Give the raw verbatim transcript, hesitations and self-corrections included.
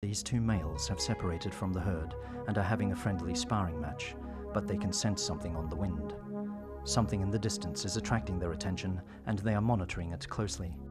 These two males have separated from the herd and are having a friendly sparring match, but they can sense something on the wind. Something in the distance is attracting their attention, and they are monitoring it closely.